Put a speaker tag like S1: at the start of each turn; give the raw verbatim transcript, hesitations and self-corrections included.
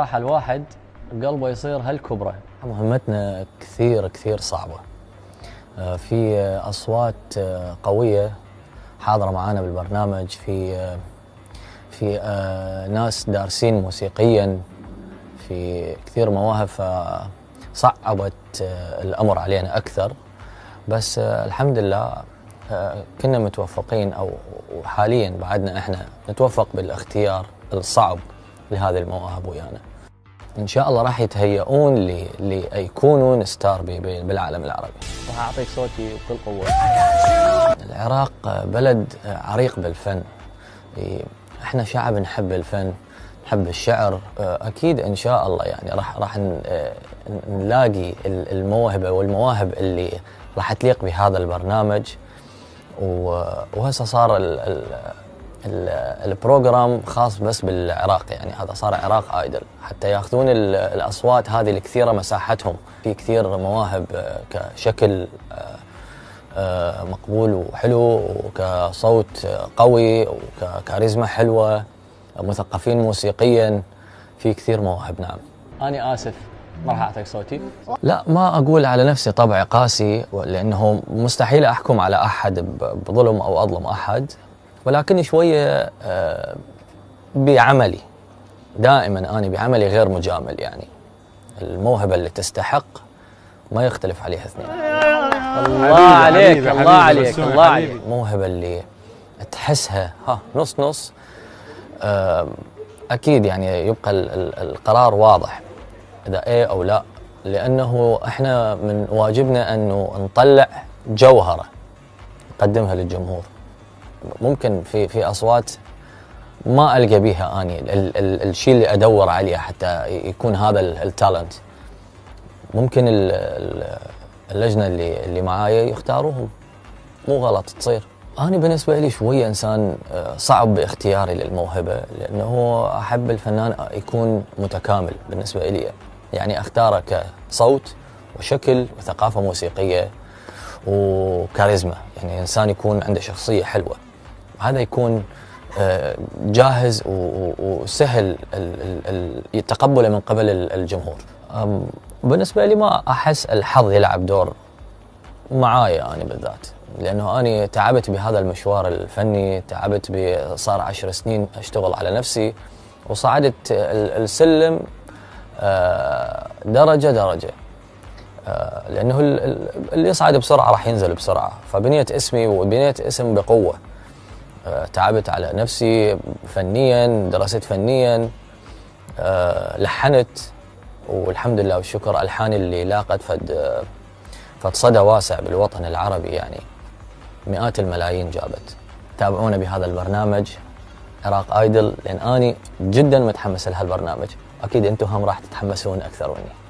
S1: راح الواحد قلبه يصير هالكبره.
S2: مهمتنا كثير كثير صعبة. في أصوات قوية حاضرة معانا بالبرنامج، في في ناس دارسين موسيقيا، في كثير مواهب، فصعبت الأمر علينا أكثر. بس الحمد لله كنا متوفقين، أو حاليا بعدنا إحنا نتوفق بالاختيار الصعب لهذه المواهب ويانا. إن شاء الله راح يتهيئون ليكونون ستار بالعالم العربي.
S1: راح أعطيك صوتي بكل قوة.
S2: العراق بلد عريق بالفن، إحنا شعب نحب الفن، نحب الشعر. أكيد إن شاء الله يعني راح راح نلاقي الموهبة والمواهب اللي راح تليق بهذا البرنامج. وهسه صار ال ال البروجرام خاص بس بالعراق، يعني هذا صار عراق ايدل، حتى ياخذون الاصوات هذه الكثيره مساحتهم. في كثير مواهب كشكل مقبول وحلو، وكصوت قوي، وكاريزما حلوه، مثقفين موسيقيا، في كثير مواهب. نعم.
S1: أنا آسف ما راح أعطيك صوتي.
S2: لا، ما أقول على نفسي طبع قاسي، لأنه مستحيل أحكم على أحد بظلم أو أظلم أحد، ولكن شوية بعملي، دائما أنا بعملي غير مجامل. يعني الموهبة اللي تستحق ما يختلف عليها اثنين.
S1: الله عليك الله عليك الله عليك.
S2: الموهبة اللي تحسها ها نص نص، أكيد يعني يبقى القرار واضح إذا إيه أو لا، لأنه إحنا من واجبنا أنه نطلع جوهرة نقدمها للجمهور. ممكن في في أصوات ما ألقى بيها أني ال ال الشيء اللي أدور عليه حتى يكون هذا التالنت. ممكن ال ال اللجنة اللي اللي معايا يختاروهم، مو غلط تصير. أنا بالنسبة لي شوية إنسان صعب باختياري للموهبة، لأنه أحب الفنان يكون متكامل بالنسبة لي، يعني أختاره كصوت وشكل وثقافة موسيقية وكاريزما، يعني إنسان يكون عنده شخصية حلوة، هذا يكون جاهز وسهل تقبله من قبل الجمهور. بالنسبة لي ما أحس الحظ يلعب دور معايا أنا بالذات، لأنه أنا تعبت بهذا المشوار الفني، تعبت صار عشر سنين أشتغل على نفسي، وصعدت السلم درجة درجة، لأنه اللي يصعد بسرعة راح ينزل بسرعة. فبنيت اسمي وبنيت اسم بقوة، تعبت على نفسي فنيا، درست فنيا، لحنت، والحمد لله والشكر ألحاني اللي لاقت فد فد صدى واسع بالوطن العربي، يعني مئات الملايين جابت. تابعونا بهذا البرنامج عراق ايدل، لأن أنا جدا متحمس لهالبرنامج، أكيد أنتم هم راح تتحمسون أكثر مني.